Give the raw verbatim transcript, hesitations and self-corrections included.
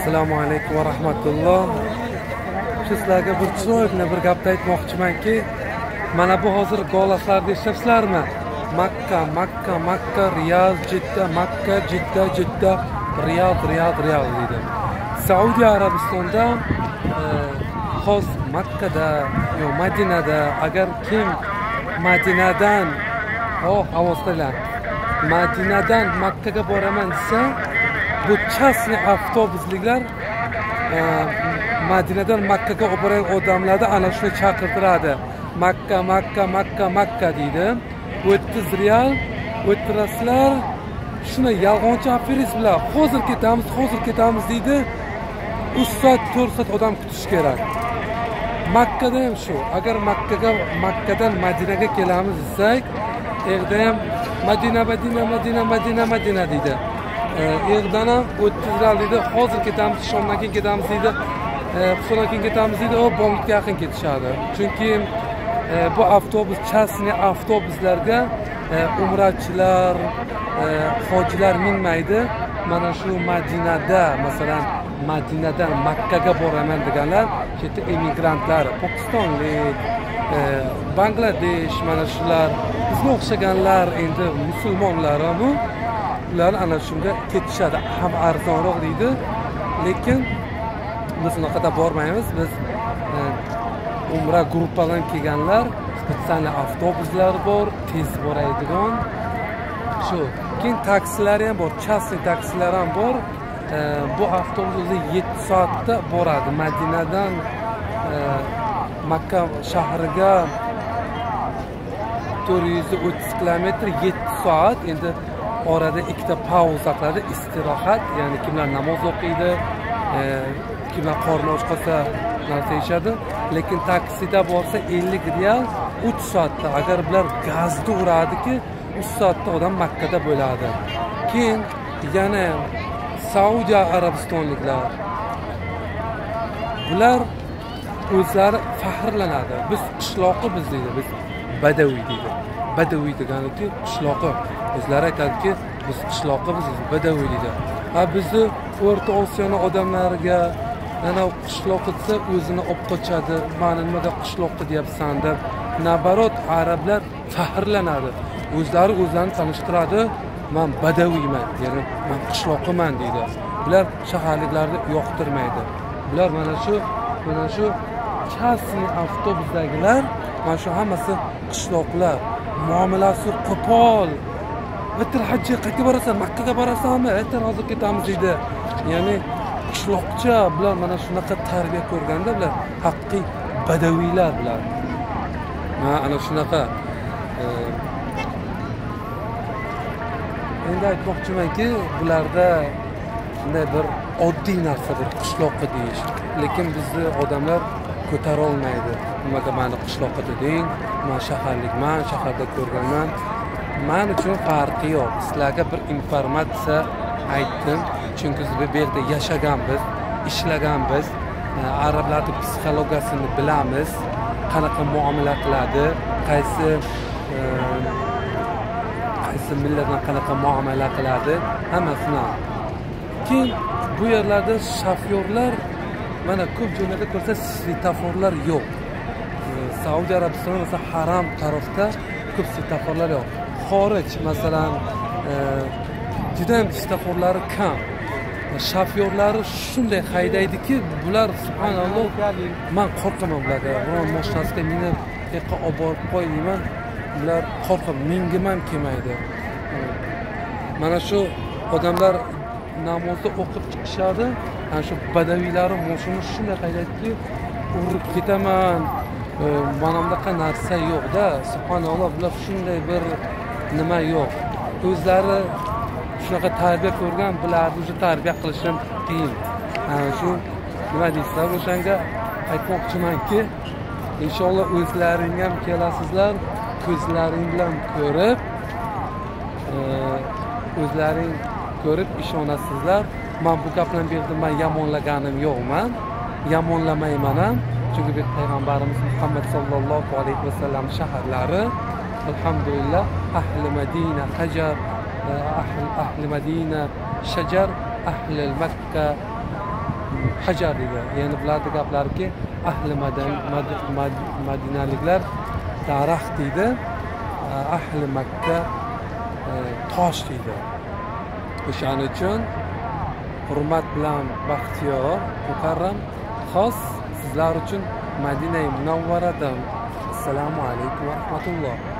Assalomu alaykum va rahmatulloh. Sizlarga bir chiroyli bir gapni aytmoqchimanki, mana bu hozir golaslarda eshitibsizlarmi? Makka, Makka, Makka, Riyod, Jidda, Makka, Jidda, Jidda, Riyod, Riyod, Riyod deydi. Saudiya Arabistonda xos Makkada yo Madinada agar kim Madinadan oh avozlar Madinadan Makkaga boraman desa, bu chasni avtobusliklar Madinadan Makkaga olib borgan odamlarni ana shuni chaqirtiradi. Makka, Makka, Makka, Makka deydi. o'ttiz riyal o'tirasizlar. Shuni yolg'onchi aferist bilan hozir ketamiz, hozir ketamiz deydi. uch soat, to'rt soat odam kutish kerak. Makkada ham shu. Agar Makkaga Makkadan Madinaga kelamiz desak, yerda ham Madina, Madina, Madina, Madina, Madina deydi. Yerdan ham o'ttiz riyal deydi. Hozir ketamiz, shomdan keyin ketamiz deydi. So'ndan keyin ketamiz deydi. O bomdga yaqin ketishadi. Chunki bu avtobus chasni avtobuslarga umrachilar, hojilar minmaydi. Mana shu Madinada, masalan, Madinadan Makkaga boraman deganlar, chet emigrantlar, Pokistonlik, Bangladesh, mana shular, bizga o'xshaganlar, endi musulmonlar ham ular ana shunga ketishadi. Ham arzonroq deydi, lekin biz unaqada bormaymiz. Biz umra gruppadan kelganlar, spesial avtobuslar bor, tez boradigan. Shu. Keyin taksilar ham bor, chasni taksilar ham bor. Bu avtobus yetti soatda boradi. Madinadan Makka shahriga to'rt yuz o'ttiz kilometr, yetti soat. Endi orada ikkita pauza qiladi, istirohat, ya'ni kimlar namoz o'qiydi, kimlar qorni och qolsa narsa yeyishadi. Lekin taksida borsa ellik riyal uch soatda. Agar bular gazda uradiki, uch soatda odam Makkada bo'ladi. Keyin yana Saudiya Arabistonliklar, bular o'zlari faxrlanadi. Biz qishloqi biz deydi, biz badaviy deydi. Badaviy deganiki qishloqi. O'zlari aytadiki, biz qishloqi biz badaviy deydi. Ha bizni O'rta Osiyoning odamlariga ana qishloqi desa o'zini olib qochadi. Mana nimaga qishloqi deyapsan deb. Nabarot arablar faxrlanadi. O'zlari o'zlarini tanishtiradi. Men badaviyman, ya'ni men qishloqiman deydi. Bular shaharliklarni yoqtirmaydi. Bular mana shu, mana shu chasni avtobusdagilar, mana shu hammasi qishloqlar. Muomalasi qo'pol. Bitir hajga qaytib borasan, Makkaga borasanmi? Aytar hozir ketamiz deydi. Ya'ni qishloqcha bular mana shunaqa tarbiya ko'rganda bular haqiqiy badaviylar bular. Ma ana shunaqa endi aytmoqchimanki, bularda shunday bir oddiy narsa, bir qishloqqa deyish. Lekin bizni odamlar ko'tara olmaydi. Nimaga meni qishloqqa deding? Men shaharlikman, shaharda ko'rganman. Men uchun farqi yo'q. Sizlarga bir informatsiya aytdim. Chunki biz bu yerda yashaganmiz, ishlaganmiz, arablarning psixologiyasini bilamiz, qanaqa muomala qiladi, qaysi qaysi millatdan qanaqa muomala qiladi, hammasini. Keyin bu yerlarda shofyorlar, mana ko'p joylarda ko'rsa, svetoforlar yo'q. Saudiya Arabistonida masalan haram tarafda ko'p svetoforlar yo'q. Xorij masalan juda ham svetoforlari kam. Shofyorlari shunday haydaydiki, bular subhanalloh, men qo'rqaman bularga. Biron mashinasiga minib, yoqqa olib borib qo'ymayman. Bular qo'rqib, mingim ham kelmaydi. Mana shu odamlar namozda o'qib chiqishadi. Ana shu badaviylari moshini shunday haydaydiki, urib ketaman. Mana bunaqa narsa yo'q-da. Subhanalloh, bular shunday bir nima yo'q. O'zlari shunaqa tarbiya ko'rgan, bularni o'zi tarbiya qilishim qiyin. Ana shu nima deysizlar, o'shanga aytmoqchimanki, inshaalloh o'zlaring ham kelasizlar, ko'zlaring bilan ko'rib, o'zlaring ko'rib ishonasizlar. Men bu gaplarni berdim, men yomonlaganim yo'qman, yomonlamayman ham. Chunki bu payg'ambarimiz Muhammad sallallohu alayhi vasallam shaharlari, alhamdulillah, ahli Madina hajar, ahli ahli Madina shajar, ahli Makka hajar deydi. Ya'ni bularning gaplariki ahli madan madinaliklar daraxt deydi, ahli Makka tosh deydi. O'shaning uchun hurmat bilan Baxtiyor Mukarram xos sizlar uchun Madina-i Munawvaradan assalomu alaykum va rahmatulloh.